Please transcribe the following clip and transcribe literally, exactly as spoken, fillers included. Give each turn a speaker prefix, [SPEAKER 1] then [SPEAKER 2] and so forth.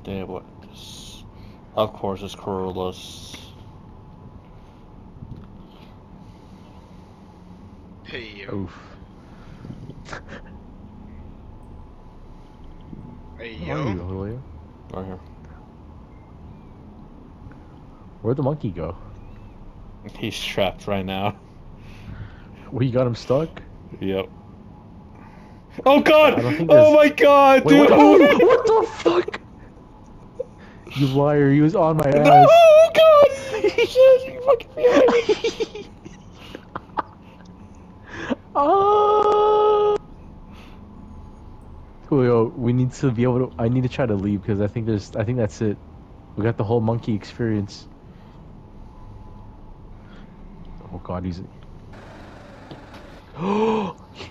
[SPEAKER 1] Yeah, what? This, of course, it's Corollas.
[SPEAKER 2] Hey yo.
[SPEAKER 3] Oof.
[SPEAKER 2] Hey
[SPEAKER 3] Where are you,
[SPEAKER 2] yo.
[SPEAKER 3] Julio?
[SPEAKER 1] Right here.
[SPEAKER 3] Where'd the monkey go?
[SPEAKER 1] He's trapped right now.
[SPEAKER 3] We got him stuck?
[SPEAKER 1] Yep. Oh god!
[SPEAKER 3] I don't think
[SPEAKER 1] Oh
[SPEAKER 3] there's...
[SPEAKER 1] my god,
[SPEAKER 3] Wait,
[SPEAKER 1] dude!
[SPEAKER 3] what, oh, what the fuck? You liar, he was on my
[SPEAKER 1] No!
[SPEAKER 3] ass.
[SPEAKER 1] Oh god! Shit, you fucking behind me!
[SPEAKER 3] Oh! Julio, we need to be able to... I need to try to leave because I think there's... I think that's it. We got the whole monkey experience. Oh god, he's... Oh!